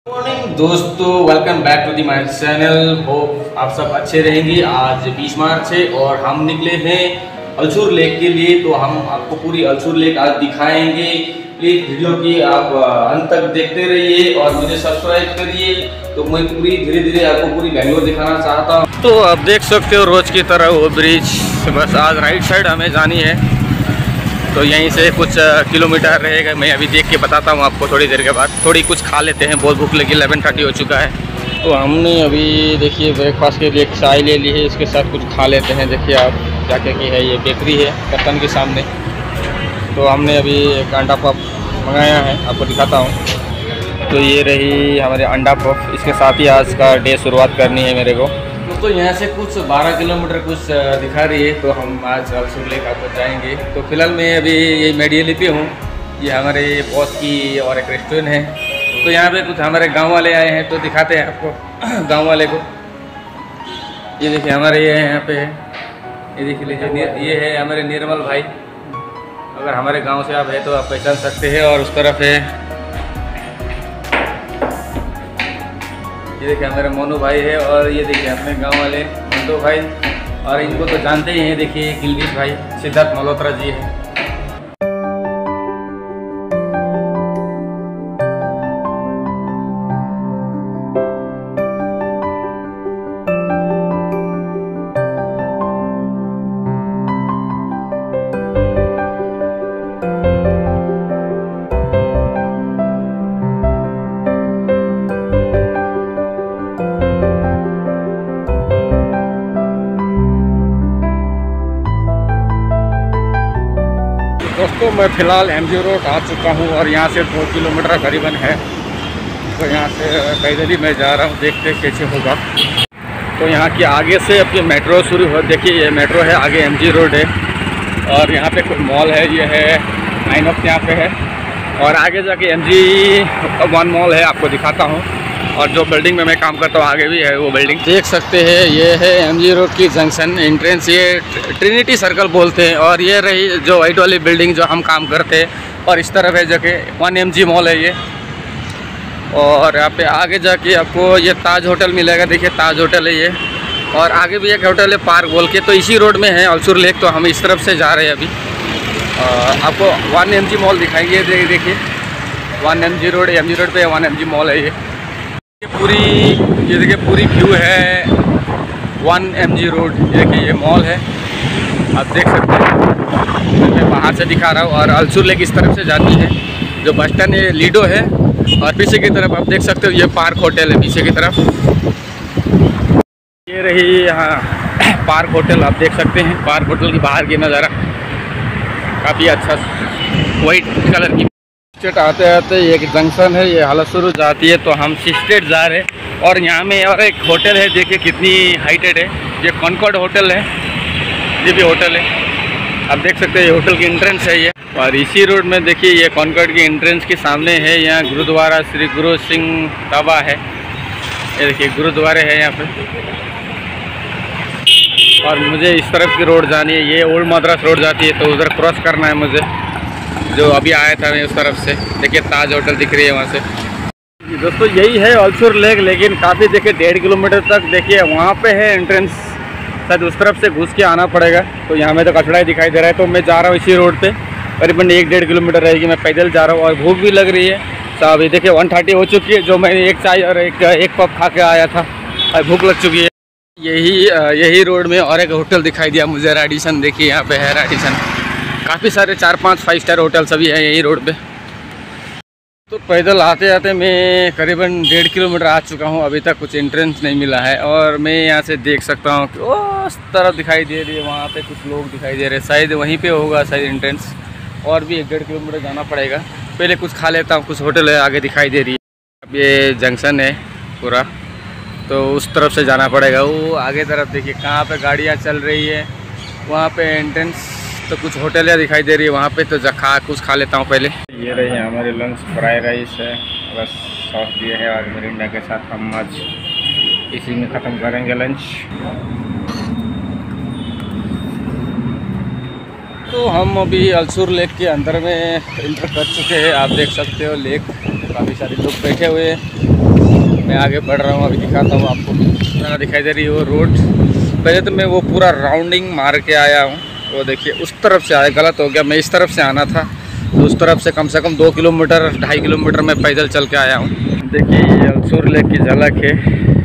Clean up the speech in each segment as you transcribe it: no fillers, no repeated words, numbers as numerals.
Morning दोस्तों, welcome back to the my channel. Hope आप सब अच्छे रहेंगे। आज 20 मार्च है और हम निकले हैं अल्सुर लेक के लिए। तो हम आपको पूरी अल्सुर लेक आज दिखाएंगे। प्लीज़ वीडियो की आप अंत तक देखते रहिए और मुझे सब्सक्राइब करिए। तो मैं पूरी धीरे धीरे आपको पूरी बेंगलोर दिखाना चाहता हूँ। तो आप देख सकते हो रोज़ की तरह वो ब्रिज, बस आज राइट साइड हमें जानी है। तो यहीं से कुछ किलोमीटर रहेगा। मैं अभी देख के बताता हूँ आपको थोड़ी देर के बाद। थोड़ी कुछ खा लेते हैं, बहुत भूख लगी। 11:30 हो चुका है। तो हमने अभी देखिए ब्रेकफास्ट के लिए चाय ले ली है, इसके साथ कुछ खा लेते हैं। देखिए आप क्या क्या की है, ये बेकरी है कर्तन के सामने। तो हमने अभी एक अंडा पफ मंगाया है, आपको दिखाता हूँ। तो ये रही हमारे अंडा पफ, इसके साथ ही आज का डे शुरुआत करनी है मेरे को। तो यहाँ से कुछ 12 किलोमीटर कुछ दिखा रही है। तो हम आज अल्सुर लेक आपको जाएंगे। तो फिलहाल मैं अभी ये मेडियली पे हूँ। ये हमारे बॉस की और एक रेस्टोरेंट है। तो यहाँ पे कुछ हमारे गांव वाले आए हैं, तो दिखाते हैं आपको गांव वाले को। ये देखिए हमारे ये यहाँ पे है, ये देख लीजिए। ये है हमारे निर्मल भाई। अगर हमारे गाँव से आप है तो आप पहचान सकते हैं। और उस तरफ है ये देखिए हमारे मोनू भाई है। और ये देखिए अपने गांव वाले मंटो भाई। और इनको तो जानते ही हैं, देखिए गिलगित भाई, सिद्धार्थ मल्होत्रा जी है। दोस्तों मैं फ़िलहाल MG रोड आ चुका हूँ और यहाँ से 2 किलोमीटर करीबन है। तो यहाँ से पैदल ही मैं जा रहा हूँ, देखते कैसे होगा। तो यहाँ की आगे से अपनी मेट्रो शुरू हो। देखिए ये मेट्रो है, आगे MG रोड है। और यहाँ पे कोई मॉल है, ये है आइनॉक्स यहाँ पे है। और आगे जाके MG1 मॉल है, आपको दिखाता हूँ। और जो बिल्डिंग में मैं काम करता हूँ आगे भी है वो बिल्डिंग, देख सकते हैं। ये है MG रोड की जंक्शन एंट्रेंस, ये ट्रिनिटी सर्कल बोलते हैं। और ये रही जो वाइट वाली बिल्डिंग जो हम काम करते हैं। और इस तरफ है जगह 1MG मॉल है ये। और यहाँ पे आगे जाके आपको ये ताज होटल मिलेगा। देखिए ताज होटल है ये। और आगे भी एक होटल है पार्क बोल के। तो इसी रोड में है अल्सुर लेक। तो हम इस तरफ से जा रहे हैं अभी। आपको 1MG मॉल दिखाएंगे। देखिए 1MG रोड, MG रोड पे 1MG मॉल है ये। ये देखिए पूरी व्यू है 1MG रोड। देखिए ये मॉल है, आप देख सकते हैं। मैं बाहर से दिखा रहा हूँ। और अल्सुर लेक इस तरफ से जाती है। जो बस स्टैंड है लीडो है। और पीछे की तरफ आप देख सकते हो ये पार्क होटल है पीछे की तरफ। ये रही यहाँ पार्क होटल, आप देख सकते हैं। पार्क होटल की बाहर की नज़ारा काफ़ी अच्छा, वाइट कलर की। आते आते एक जंक्शन है, ये हलसुर जाती है। तो हम स्टेट जा रहे हैं। और यहाँ में और एक होटल है, देखिए कितनी हाइटेड है। ये कॉन्कॉर्ड होटल है, ये भी होटल है, आप देख सकते हैं। ये होटल की एंट्रेंस है ये। और इसी रोड में देखिए ये कॉन्कॉर्ड की एंट्रेंस के सामने है यहाँ गुरुद्वारा श्री गुरु सिंह ताबा है। ये देखिए गुरुद्वारे है यहाँ पे। और मुझे इस तरफ की रोड जानी है, ये ओल्ड मद्रास रोड जाती है। तो उधर क्रॉस करना है मुझे, जो अभी आया था मैं उस तरफ से। देखिए ताज होटल दिख रही है वहाँ से। दोस्तों यही है अल्सुर लेक, लेकिन काफ़ी देखिए 1.5 किलोमीटर तक देखिए वहाँ पे है एंट्रेंस। शायद उस तरफ से घुस के आना पड़ेगा। तो यहाँ में तो कचड़ा ही दिखाई दे रहा है। तो मैं जा रहा हूँ इसी रोड पे, करीबन 1-1.5 किलोमीटर रहेगी। मैं पैदल जा रहा हूँ और भूख भी लग रही है। तो अभी देखिए 1:30 हो चुकी है। जो मैंने एक चाय और एक पफ खा के आया था, और भूख लग चुकी है। यही रोड में और एक होटल दिखाई दिया मुझे, रेडिसन। देखिए यहाँ पे है रेडिसन। काफ़ी सारे 4-5 5 स्टार होटल सभी हैं यही रोड पे। तो पैदल आते आते मैं करीबन 1.5 किलोमीटर आ चुका हूँ। अभी तक कुछ एंट्रेंस नहीं मिला है। और मैं यहाँ से देख सकता हूँ कि उस तरफ दिखाई दे रही है, वहाँ पे कुछ लोग दिखाई दे रहे हैं। शायद वहीं पे होगा शायद एंट्रेंस। और भी 1-1.5 किलोमीटर जाना पड़ेगा। पहले कुछ खा लेता हूँ। कुछ होटल है आगे दिखाई दे रही है। अब ये जंक्शन है पूरा, तो उस तरफ से जाना पड़ेगा। वो आगे तरफ देखिए कहाँ पर गाड़ियाँ चल रही है, वहाँ पर एंट्रेंस। तो कुछ होटल दिखाई दे रही है वहाँ पे। तो कुछ खा लेता हूँ पहले। ये रही हमारे लंच, फ्राइड राइस है, बस सॉस दिए है। और मिरिंडा के साथ हम आज इसी में ख़त्म करेंगे लंच। तो हम अभी अल्सुर लेक के अंदर में एंटर कर चुके हैं। आप देख सकते हो लेक, काफ़ी सारे लोग बैठे हुए हैं। मैं आगे बढ़ रहा हूँ, अभी दिखाता हूँ आपको। दिखाई दे रही है वो रोड। पहले तो मैं वो पूरा राउंडिंग मार के आया हूँ, वो देखिए उस तरफ से आया, गलत हो गया, मैं इस तरफ से आना था, तो उस तरफ से कम 2 किलोमीटर 2.5 किलोमीटर मैं पैदल चल के आया हूँ। देखिए ये अल्सुर लेक की झलक है,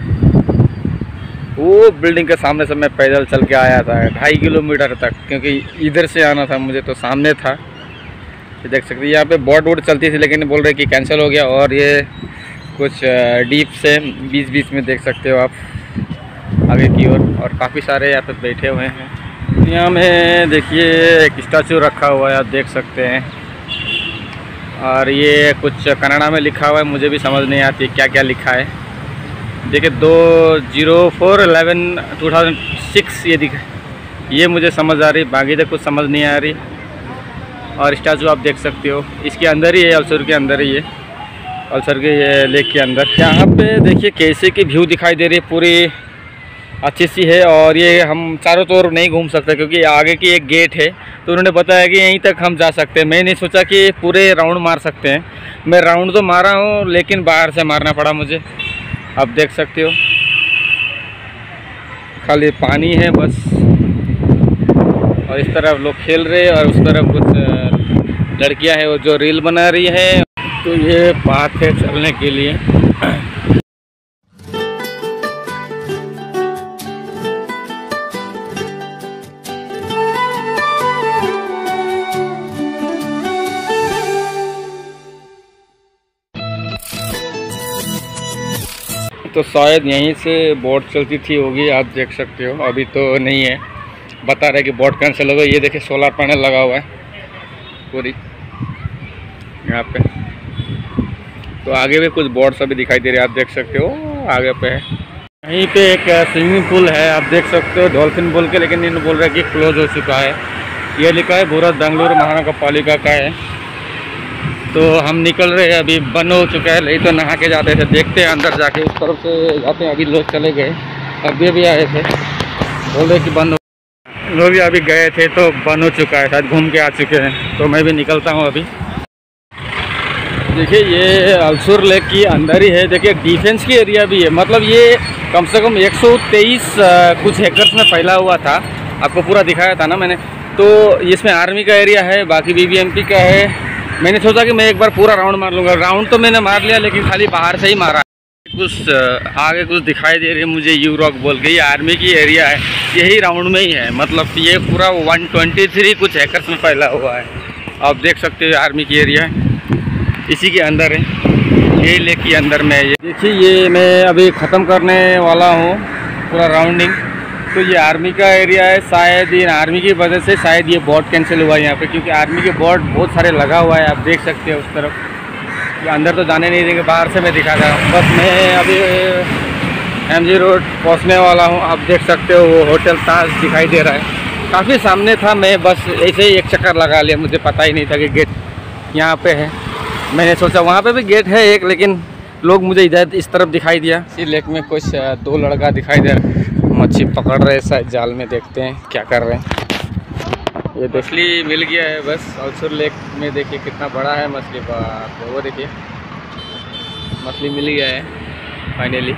वो बिल्डिंग के सामने से मैं पैदल चल के आया था 2.5 किलोमीटर तक, क्योंकि इधर से आना था मुझे, तो सामने था। ये देख सकते हैं यहाँ पे बोट वोट चलती थी, लेकिन बोल रहे कि कैंसिल हो गया। और ये कुछ डीप से बीच में देख सकते हो आप आगे की ओर, और काफ़ी सारे यहाँ पे बैठे हुए हैं। यहाँ में देखिए एक स्टैचू रखा हुआ है, आप देख सकते हैं, और ये कुछ कन्नड़ा में लिखा हुआ है, मुझे भी समझ नहीं आती क्या क्या लिखा है। देखिए 2006 ये दिखा, ये मुझे समझ आ रही, बाकी तो कुछ समझ नहीं आ रही। और स्टैचू आप देख सकते हो, इसके अंदर ही है, अल्सुर के अंदर ही है, अल्सुर के लेक के अंदर। यहाँ पे देखिए कैसे की व्यू दिखाई दे रही है, पूरी अच्छी सी है। और ये हम चारों तरफ नहीं घूम सकते, क्योंकि आगे की एक गेट है, तो उन्होंने बताया कि यहीं तक हम जा सकते हैं। मैं नहीं सोचा कि पूरे राउंड मार सकते हैं। मैं राउंड तो मारा हूँ, लेकिन बाहर से मारना पड़ा मुझे। आप देख सकते हो खाली पानी है बस, और इस तरफ लोग खेल रहे हैं, और उस तरफ कुछ लड़कियां हैं वो जो रील बना रही है। तो ये पाथ है चलने के लिए। तो शायद यहीं से बोट चलती थी होगी, आप देख सकते हो। अभी तो नहीं है, बता रहे कि बोट कैंसिल हो गई। ये देखिए सोलर पैनल लगा हुआ है पूरी यहाँ पे। तो आगे भी कुछ बोट्स अभी दिखाई दे रहे हैं, आप देख सकते हो, आगे पे है। यहीं पे एक स्विमिंग पूल है, आप देख सकते हो, डॉल्फिन बोल के, लेकिन इन्होंने बोल रहा है कि क्लोज हो चुका है। ये लिखा है भूरत बेंगलुरु महानगर पालिका का है। तो हम निकल रहे हैं, अभी बंद हो चुका है। नहीं तो नहा के जाते थे, देखते हैं अंदर जाके, उस तरफ से जाते हैं। अभी लोग चले गए, अभी भी आए थे, बोल रहे कि बंद हो, लोग भी अभी गए थे तो बंद हो चुका है, शायद घूम के आ चुके हैं। तो मैं भी निकलता हूँ अभी। देखिए ये अल्सुर लेक की अंदर ही है। देखिए डिफेंस की एरिया भी है, मतलब ये कम से कम 123 कुछ एकड़ में फैला हुआ था, आपको पूरा दिखाया था ना मैंने। तो इसमें आर्मी का एरिया है, बाकी BBMP का है। मैंने सोचा कि मैं एक बार पूरा राउंड मार लूँगा। राउंड तो मैंने मार लिया, लेकिन खाली बाहर से ही मारा। कुछ आगे कुछ दिखाई दे रही है मुझे, यू रॉक बोल के, ये आर्मी की एरिया है, यही राउंड में ही है। मतलब ये पूरा 123 कुछ एकड़ में फैला हुआ है, आप देख सकते हो। आर्मी की एरिया है, इसी के अंदर है, यही लेक के अंदर में है ये। देखिए ये मैं अभी ख़त्म करने वाला हूँ पूरा राउंडिंग। तो ये आर्मी का एरिया है, शायद ये आर्मी की वजह से शायद ये बोट कैंसिल हुआ है यहाँ पे, क्योंकि आर्मी के बोट बहुत सारे लगा हुआ है, आप देख सकते हैं उस तरफ। ये अंदर तो जाने नहीं देंगे, बाहर से मैं दिखा रहा हूँ। बस मैं अभी MG रोड पहुँचने वाला हूँ, आप देख सकते हो। वो होटल ताज दिखाई दे रहा है, काफ़ी सामने था। मैं बस ऐसे ही एक चक्कर लगा लिया, मुझे पता ही नहीं था कि गेट यहाँ पे है। मैंने सोचा वहाँ पे भी गेट है एक, लेकिन लोग मुझे इधर इस तरफ दिखाई दिया। इसी लेक में कुछ 2 लड़का दिखाई दे रहा है, मच्छी पकड़ रहे शायद जाल में, देखते हैं क्या कर रहे हैं। ये मछली मिल गया है बस। अल्सुर लेक में देखिए कितना बड़ा है मछली, बाप रे, वो देखिए मछली मिल गया है फाइनली।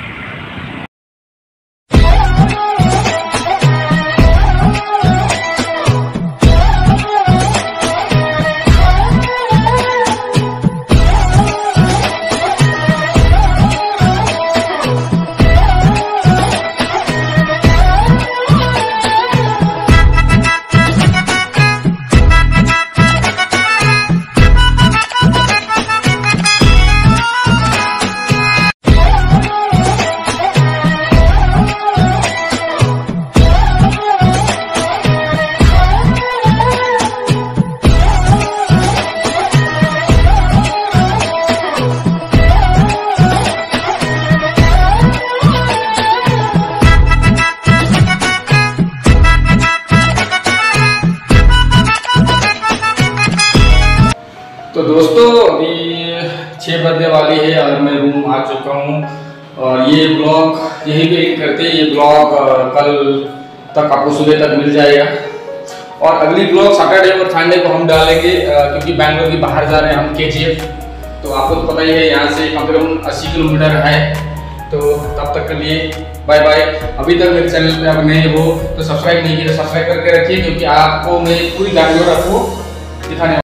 तो दोस्तों अभी 6 बजने वाली है और मैं रूम आ चुका हूँ। और ये ब्लॉग यहीं पे एंड करते हैं। ये ब्लॉग कल तक आपको सुबह तक मिल जाएगा। और अगली ब्लॉग सैटरडे और संडे को हम डालेंगे, क्योंकि बैंगलोर के बाहर जा रहे हैं हम KGF। तो तो आपको तो पता ही है यहाँ से कम से कम 80 किलोमीटर है। तो तब तक के लिए बाय बाय। अभी तक मेरे चैनल पे आप नए हो तो सब्सक्राइब नहीं किया तो सब्सक्राइब करके रखिए, क्योंकि आपको मैं पूरी जानकारी आपको दिखाने